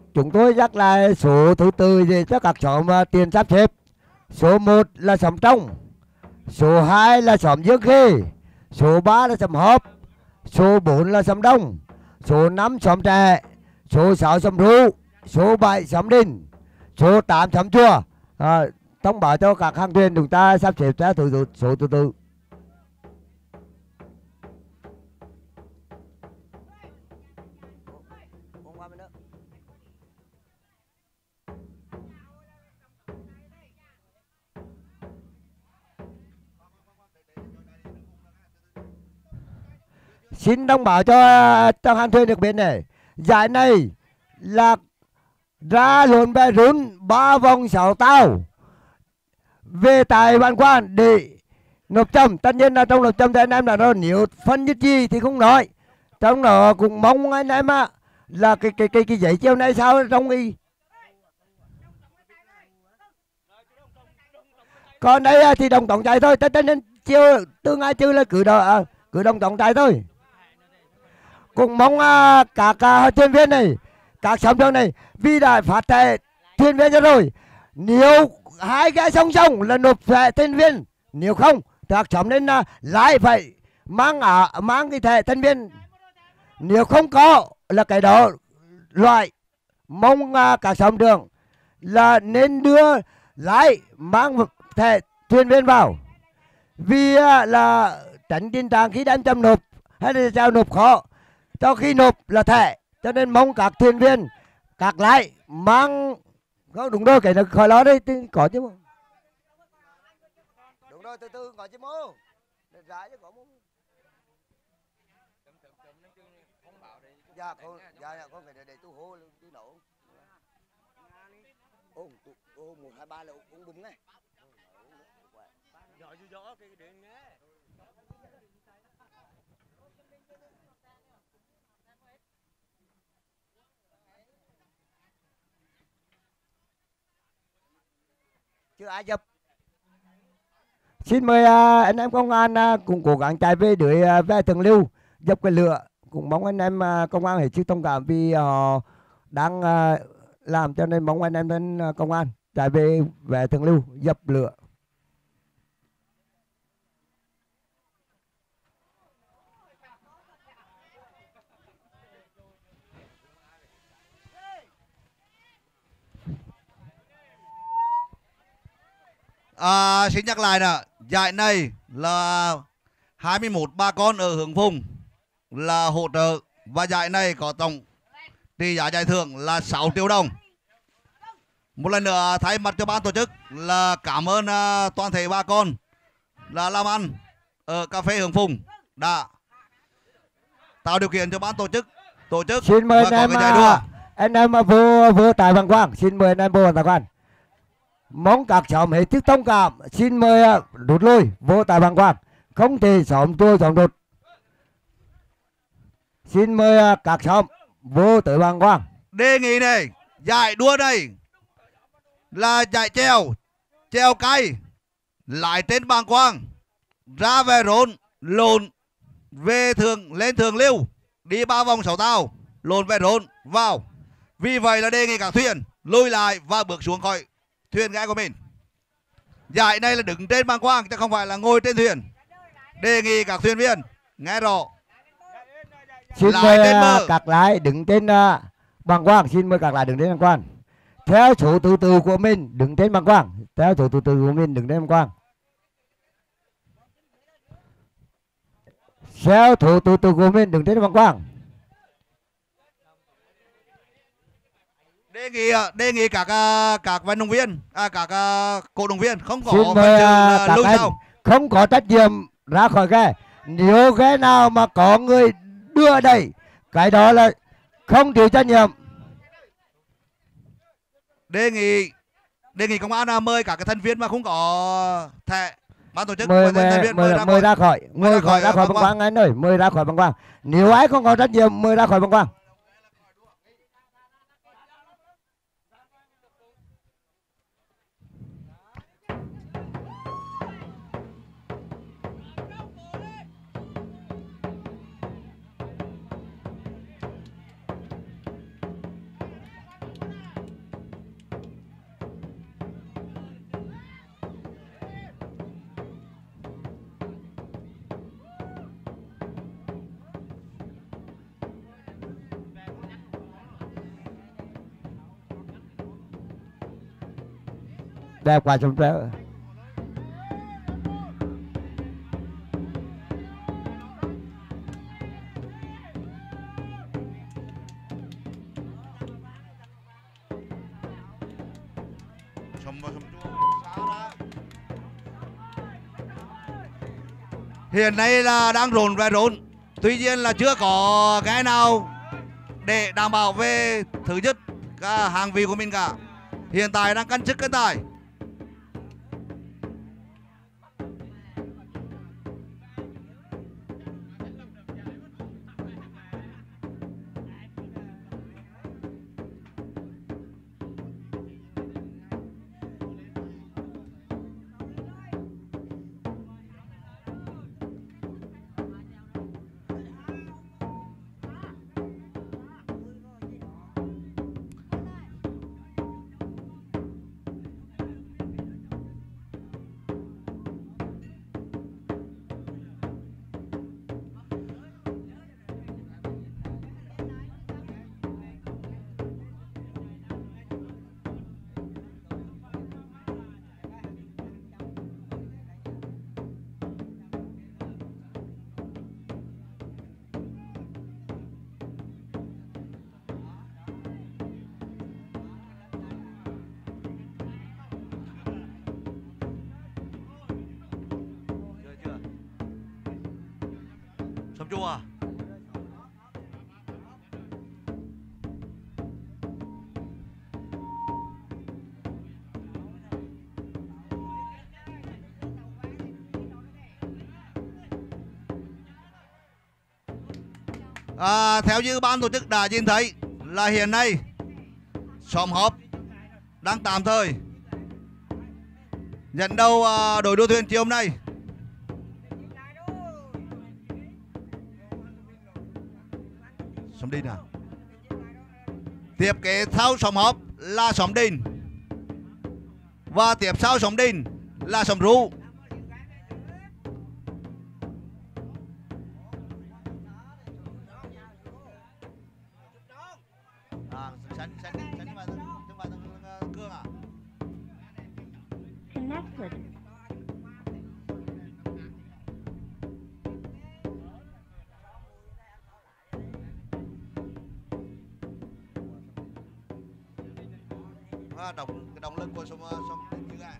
Chúng tôi nhắc lại số thứ tự để cho các xóm tiền sắp xếp. Số 1 là xóm Trong, số 2 là xóm Dương Khê, số 3 là xóm Họp, số 4 là xóm Đông, số 5 xóm Trẻ, số 6 xóm Ru, số 7 xóm Đình, số 8 xóm Chùa. Thông báo cho các hàng thuyền chúng ta sắp xếp theo số thứ tự. Xin thông báo cho hàng thuyền được biết này, giải này là ra lộn bè rún 3 vòng 6 tàu về tại ban quan để nộp châm. Tất nhiên là trong nộp châm thì anh em là nó nếu phân nhất gì thì không nói, trong đó cũng mong anh em là cái giấy chiều này sao trong y. Còn đây thì đồng tổng chạy thôi, tất nhiên chiều tương ai chứ là cứ đồng tổng chạy thôi. Cũng mong các thuyền viên này, các xóm trường này vì đã phát thẻ thuyền viên cho rồi, nếu hai cái song song là nộp thẻ thuyền viên, nếu không thì các xóm nên lái phải mang cái thẻ thuyền viên, nếu không có là cái đó loại. Mong các xóm trường là nên đưa lái mang thẻ thuyền viên vào, vì là tránh tình trạng khi đem châm nộp hay là giao nộp khó, cho khi nộp là thẻ. Cho nên mong các thuyền viên, các lái mang không đúng rồi, cái nó khỏi lo đấy có chứ. Đúng rồi, từ từ có chứ mô. Dạ chứ có mô. Dạ không phải để tôi hô tôi nổ. Ô 1 2 3 là uống bún này. Giỏi cái điện nghe. Chưa ai dập. Xin mời anh em công an cùng cố gắng chạy về để về Thượng Lưu dập cái lửa. Cũng mong anh em công an hết sức thông cảm vì họ đang làm, cho nên mong anh em đến công an chạy về Thượng Lưu dập lửa. Xin nhắc lại nè, giải này là 21 bà con ở Hướng Phùng là hỗ trợ, và giải này có tổng trị giá giải thưởng là 6 triệu đồng. Một lần nữa thay mặt cho ban tổ chức là cảm ơn toàn thể bà con là làm ăn ở cà phê Hướng Phùng đã tạo điều kiện cho ban tổ chức Xin mời và có cái giải đua. anh em vô tại Văn Quang, xin mời anh em vô tại Quang. Mong các xóm hết sức thông cảm, xin mời rút lui vô tại Văn Quang, không thể xóm tua xóm đột. Xin mời các xóm vô tới Văn Quang. Đề nghị này, giải đua này là giải treo cây lại trên Bàng Quang, ra về rốn lộn về lên Thượng Lưu, đi 3 vòng 6 tàu, lộn về rốn vào. Vì vậy là đề nghị các thuyền lùi lại và bước xuống khỏi thuyền ghe của mình. Giải này là đứng trên Bàng Quang chứ không phải là ngồi trên thuyền. Đề nghị các thuyền viên nghe rõ. Xin mời các lái đứng trên Bàng Quang, xin mời các lái đứng trên Bàng Quang. Theo số thứ tự của mình đứng trên Bàng Quang, theo số thứ tự của mình đứng trên Bàng Quang. Theo số thứ tự của mình đứng trên Bàng Quang. Đề nghị các vận động viên, các cổ động viên không có các anh không có trách nhiệm ra khỏi ghe. Nếu ghe nào mà có người đưa đẩy, cái đó là không chịu trách nhiệm. Đề nghị công an mời các cái thành viên mà không có thẻ, ban tổ chức mời ra khỏi Bàng Quang anh ơi, mời ra khỏi Bàng Quang. Nếu ai không có trách nhiệm mời ra khỏi Bàng Quang. Đẹp quá xóm treo. Hiện nay là đang rộn và rộn, tuy nhiên là chưa có cái nào để đảm bảo về thứ nhất cả hàng vị của mình cả. Hiện tại đang cân sức cân tài. Xong chưa? Theo như ban tổ chức đã nhìn thấy là hiện nay xóm họp đang tạm thời nhận đầu đội đua thuyền chiều hôm nay. Xóm Đinh à? Tiếp kế sau xóm họp là xóm Đinh, và tiếp sau xóm Đinh là xóm Ru. Connected. Động lực của xóm Đinh à.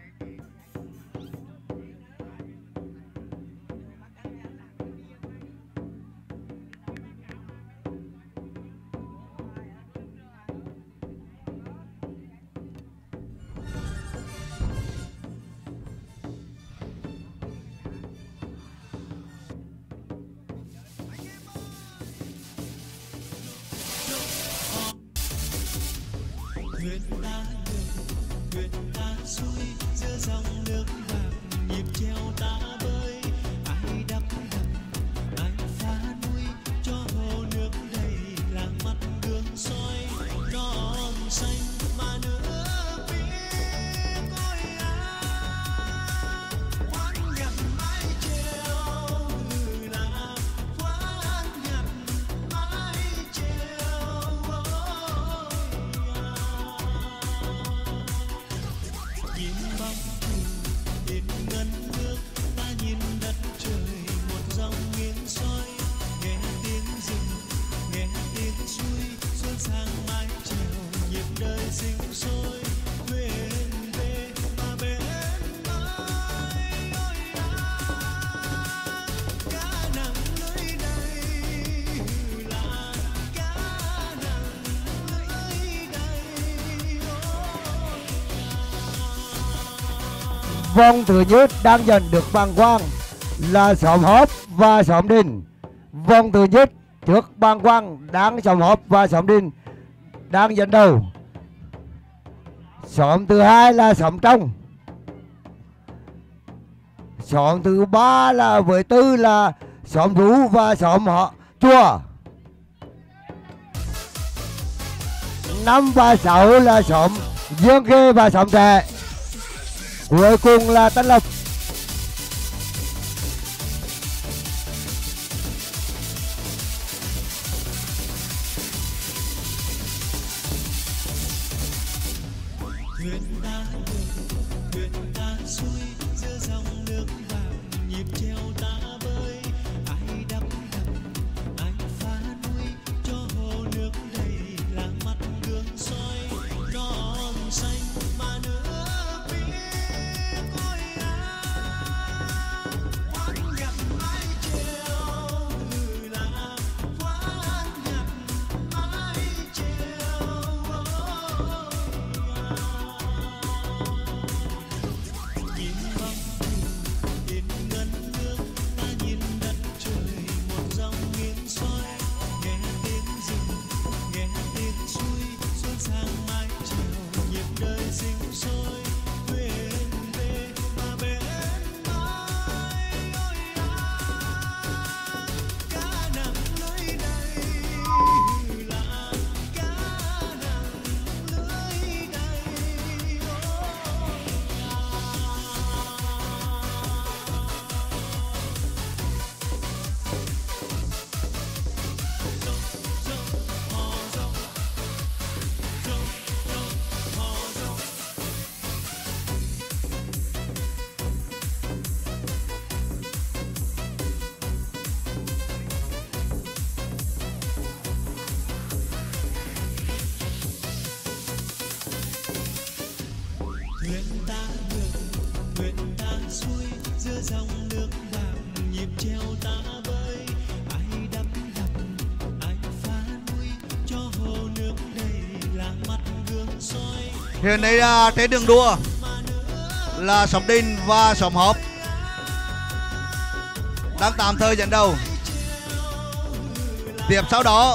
Thuyền ta ngừng, thuyền ta xuôi giữa dòng nước bạc, nhịp treo ta bơi. Ai đắp đập, ai phá nuôi cho hồ nước đầy làng mắt đường soi non xanh mà nước biếc ôi à. Quán nhặt mái treo là quán nhặt mái treo nhìn bóng thuyền đến ngân nước, ta nhìn đất trời một dòng nghiêng soi, nghe tiếng rừng nghe tiếng suối xuân sang mái trèo nhịp đời sinh sôi. Thuyền về mà bên ơi ôi à, cá nặng lưới đầy là cá nặng lưới đầy Vòng thứ nhất đang giành được bàng quang là xóm họp và xóm Đinh. Vòng thứ nhất trước bàng quang đang xóm họp và xóm Đinh đang dẫn đầu. Xóm thứ hai là xóm Trong. Xóm thứ ba là với tư là xóm Rú và xóm họ Chùa. 5 và 6 là xóm Dương Khê và xóm Trẻ. Cuối cùng là Tân Lập. thuyền ta ngược, thuyền ta xuôi giữa dòng nước bạc, nhịp treo ta bơi. Ai đắm đắm, ai phá nuôi, cho hồ nước đầy là mắt gương soi. Non xanh mà nước biếc ôi quán nhặt mái chèo là quán nhặt mái chèo. Nhìn bóng nhìn ngân nước, ta nhìn đất trời một dòng nghiêng soi. Nghe tiếng rừng, nghe tiếng suối, xuôi sang mái chèo, nhịp đời sinh sôi. Thuyền về mà bên mãi ôi cá nặng lưới đầy là cá nặng lưới đầy. Thuyền ta ngược, thuyền ta xuôi giữa dòng nước bạc, nhịp treo ta bơi. Ai đắm đắm, ai phá nuôi, cho hồ nước đầy là mắt gương soi. Hiện nay trên đường đua là Sóng Đinh và Sóng Hộp đang tạm thời dẫn đầu. Tiếp sau đó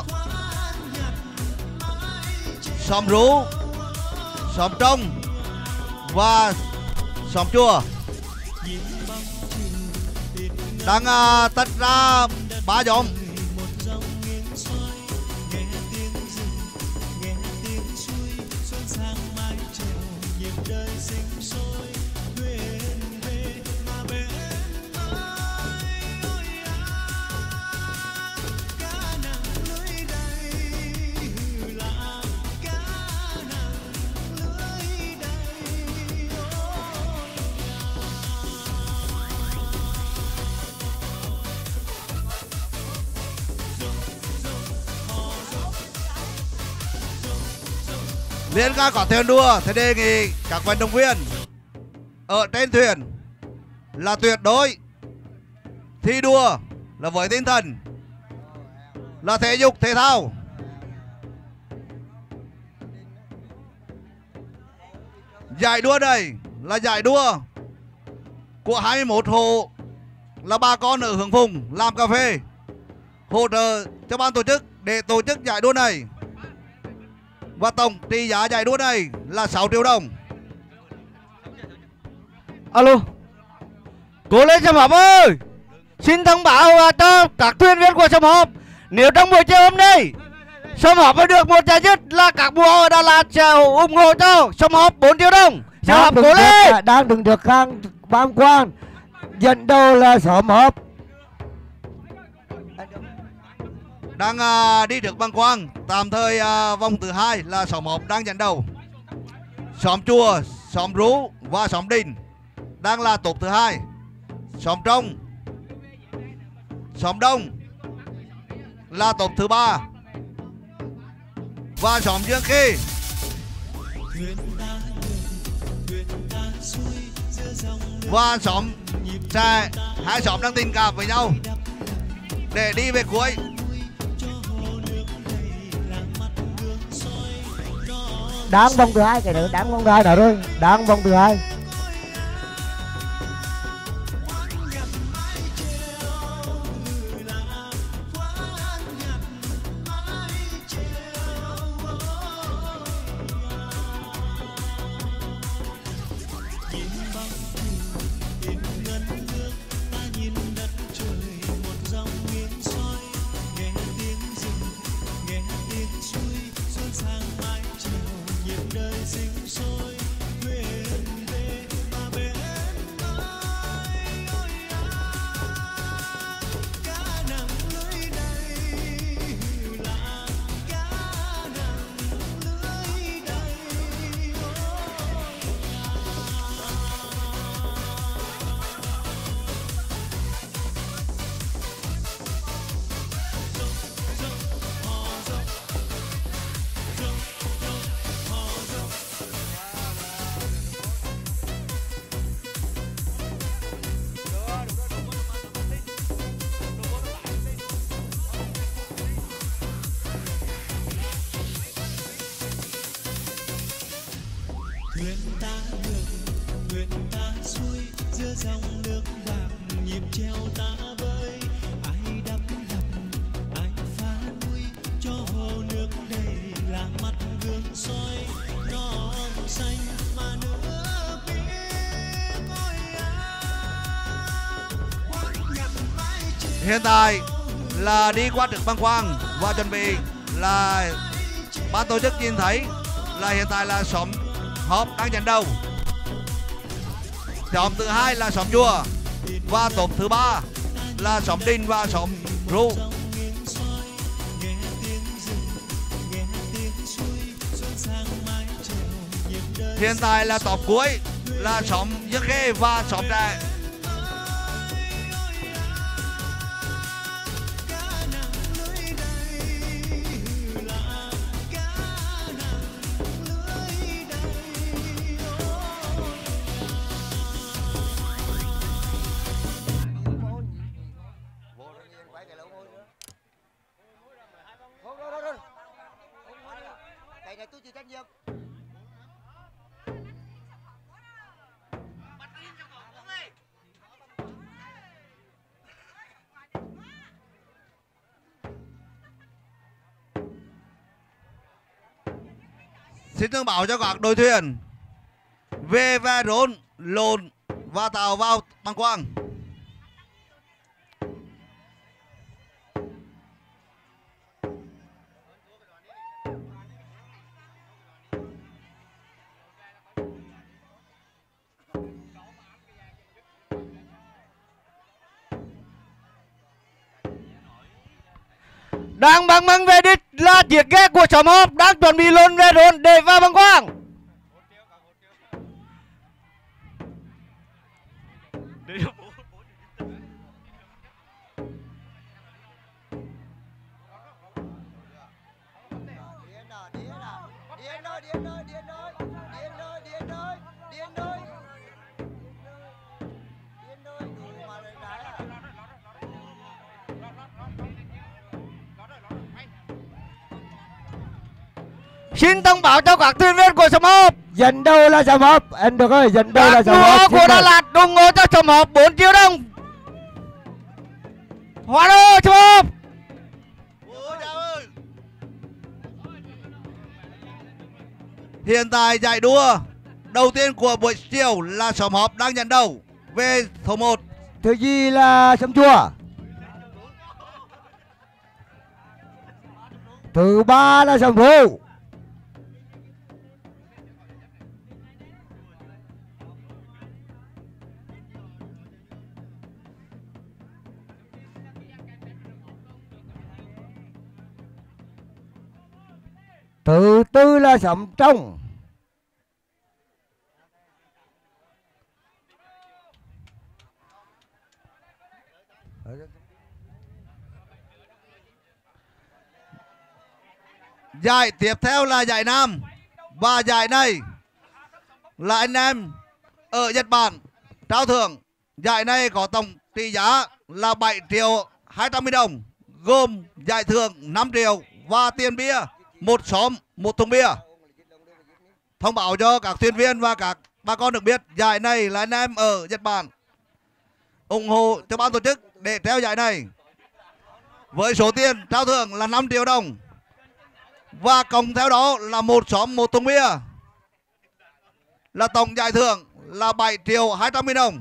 Sóng Rú, Sóng Trong và Sóng Chùa đang tách ra 3 nhóm. Một dòng nghiêng soi, nghe tiếng rừng, nghe tiếng suối, xuân sang mái chèo, nhịp đời sinh sôi. Thuyền về mà bên mãi ôi cá nặng lưới đầy là cá nặng lưới đầy. Liên ca có thuyền đua thì đề nghị các vận động viên ở trên thuyền là tuyệt đối thi đua là với tinh thần là thể dục thể thao. Giải đua này là giải đua của 21 hộ là bà con ở Hương Phùng làm cà phê hỗ trợ cho ban tổ chức để tổ chức giải đua này. Và tổng trị giá giải đua này là 6 triệu đồng. Alo, cố lên Sầm Hộp ơi, xin thông báo cho các thuyền viên của Sầm Hộp, nếu trong buổi chiều hôm nay Sầm Hộp được một giải nhất là các bộ ở Đà Lạt sẽ ủng hộ cho Sầm Hộp 4 triệu đồng. Sầm Hộp cố lên. Đang đứng được hàng bám quan, dẫn đầu là Sầm Hộp. Đang đi trước băng quang. Tạm thời vòng thứ 2 là Sóng Hộp đang dẫn đầu. Sóng Chùa, Sóng Rú và Sóng Đinh đang là top thứ 2. Sóng Trong, Sóng Đông là top thứ 3. Và Sóng Dương Khi và Sóng Trà, hai xóm đang tình cảm với nhau để đi về cuối. Đáng vòng thứ 2 cái nữa, đáng vòng thứ 2 đó rồi, đáng vòng thứ 2. Sang mái chèo nhịp đời sinh sôi. Thuyền về thuyền ta ngược, thuyền ta xuôi giữa dòng nước bạc, nhịp treo ta bơi. Ai đắp đập, ai phá nuôi cho hồ nước đầy là mặt gương soi non xanh mà nước biếc ôi Hiện tại là đi qua trực băng quang và chuẩn bị là ban tổ chức nhìn thấy là hiện tại là xóm họp đang dẫn đầu. Xóm thứ hai là xóm chùa và top thứ ba là xóm đình và xóm ru. Hiện tại là top cuối là xóm Dưa Khê và xóm Trẻ. Xin thông báo cho các đội thuyền về ve rốn, lồn và tàu vào băng quang. Đang băng băng về đích là chiếc ghe của xóm họp đang chuẩn bị lồn về rốn để vào băng quang. Xin thông báo cho các thuyền viên của xóm họp Dẫn đầu là xóm họp, anh được ơi, dẫn đầu là các xóm đua họp. của Đà Lạt ủng hộ cho xóm họp 4 triệu đồng. Hóa đô xóm họp. Hiện tại giải đua đầu tiên của buổi chiều là xóm họp đang dẫn đầu về số 1. Thứ gì là xóm chùa. Thứ ba là xóm ru. Thứ tư là xóm trong. Giải tiếp theo là giải nam. Và giải này là anh em ở Nhật Bản trao thưởng. Giải này có tổng trị giá là 7 triệu 200 nghìn đồng, gồm giải thưởng 5 triệu và tiền bia, một xóm, một thùng bia. Thông báo cho các thuyền viên và các bà con được biết giải này là anh em ở Nhật Bản ủng hộ cho ban tổ chức để treo giải này với số tiền trao thưởng là 5 triệu đồng và cộng theo đó là một xóm, một thùng bia, là tổng giải thưởng là 7 triệu 200 nghìn đồng.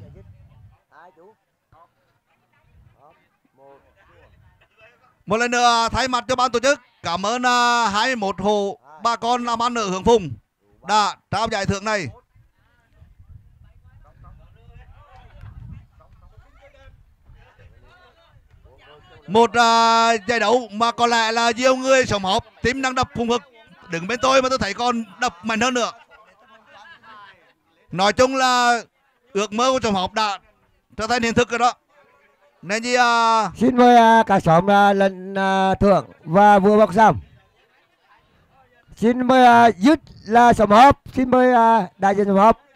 Một lần nữa thay mặt cho ban tổ chức cảm ơn 21 hộ bà con làm ăn ở Hương Phùng đã trao giải thưởng này. Một giải đấu mà có lẽ là nhiều người xóm họp tim đang đập hùng hực đứng bên tôi mà tôi thấy còn đập mạnh hơn nữa. Nói chung là ước mơ của xóm họp đã trở thành hiện thực rồi đó. Nên gì Xin mời cả xóm lần thưởng và vua bọc sam. Xin mời dứt là xóm họp. Xin mời đại diện xóm họp.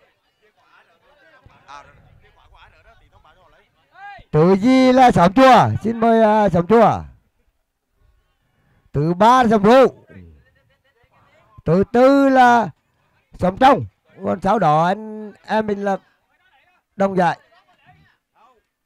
Thứ gì là xóm chùa. Xin mời xóm chùa. Thứ ba là xóm ru. Thứ tư là sống trong. Còn sau đó em mình là đồng giải.